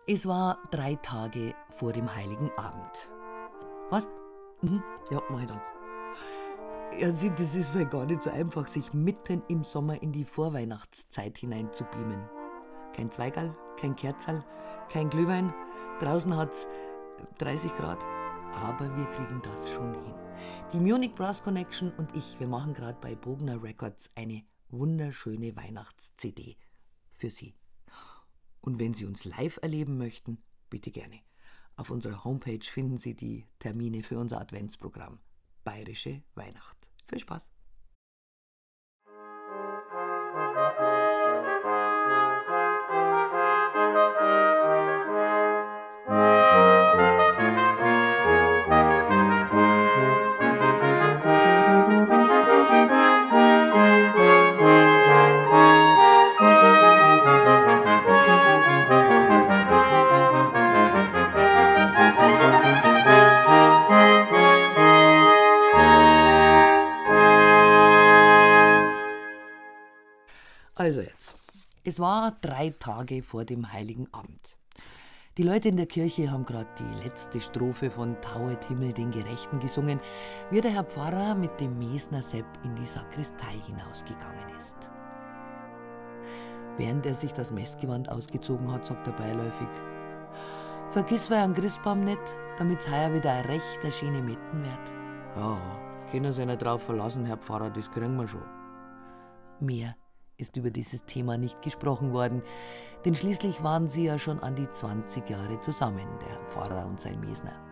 Es war 3 Tage vor dem Heiligen Abend. Was? Mhm. Ja, mach ich dann. Ja, sieh, das ist wohl gar nicht so einfach, sich mitten im Sommer in die Vorweihnachtszeit hineinzubeamen. Kein Zweigerl, kein Kerzerl, kein Glühwein. Draußen hat's 30 Grad. Aber wir kriegen das schon hin. Die Munich Brass Connection und ich, wir machen gerade bei Bogner Records eine wunderschöne Weihnachts-CD für Sie. Und wenn Sie uns live erleben möchten, bitte gerne. Auf unserer Homepage finden Sie die Termine für unser Adventsprogramm. Bayerische Weihnacht. Viel Spaß! Also jetzt. Es war 3 Tage vor dem Heiligen Abend. Die Leute in der Kirche haben gerade die letzte Strophe von Tauet Himmel den Gerechten gesungen, wie der Herr Pfarrer mit dem Mesner Sepp in die Sakristei hinausgegangen ist. Während er sich das Messgewand ausgezogen hat, sagt er beiläufig: Vergiss wir einen Christbaum nicht, damit's heuer wieder ein rechter schöne Metten wird. Ja, können Sie nicht drauf verlassen, Herr Pfarrer, das kriegen wir schon. Mehr ist über dieses Thema nicht gesprochen worden, denn schließlich waren sie ja schon an die 20 Jahre zusammen, der Herr Pfarrer und sein Mesner.